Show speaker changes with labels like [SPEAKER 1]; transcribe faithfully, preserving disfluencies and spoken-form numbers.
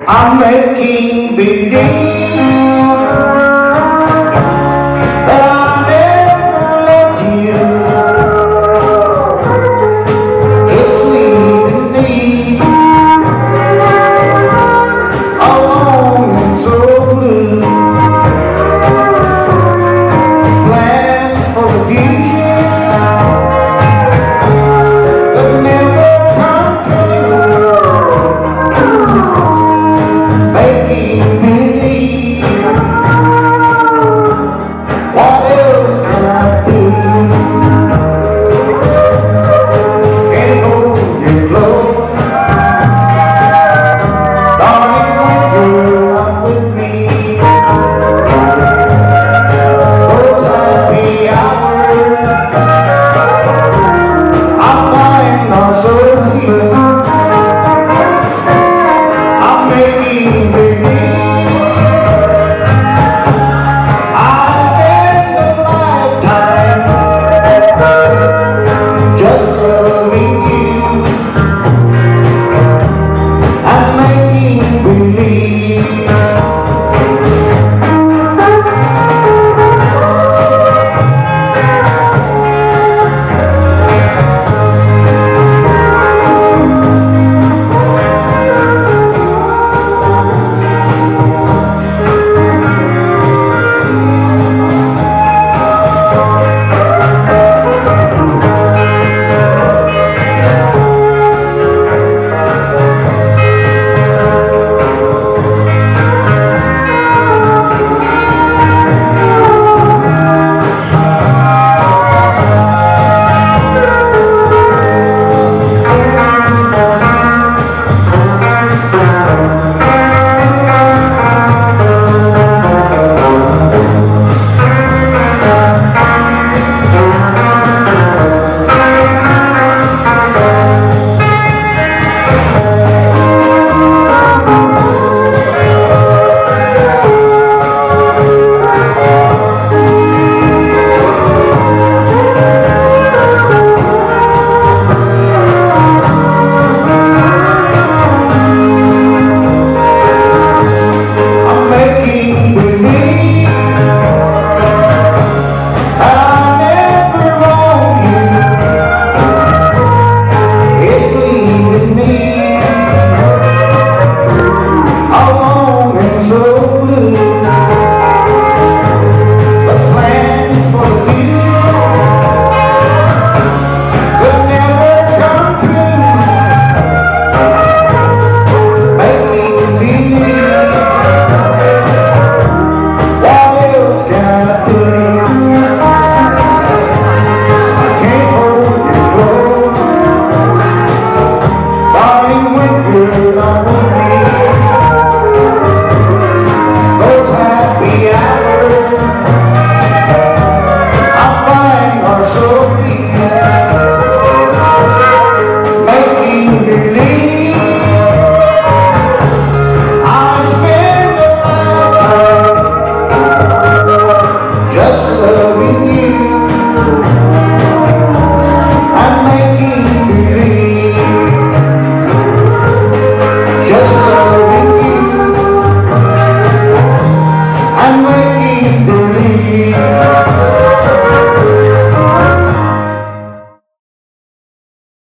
[SPEAKER 1] I'm making believe that I never loved you. It's leaving me alone and so blue. Plans for the future that never come true. Making believe, what else can I do? Can't hold you close, darling, when you're not with me. Those happy hours I find are so sweet. I'm making believe just loving you. I'm making believe. When you're not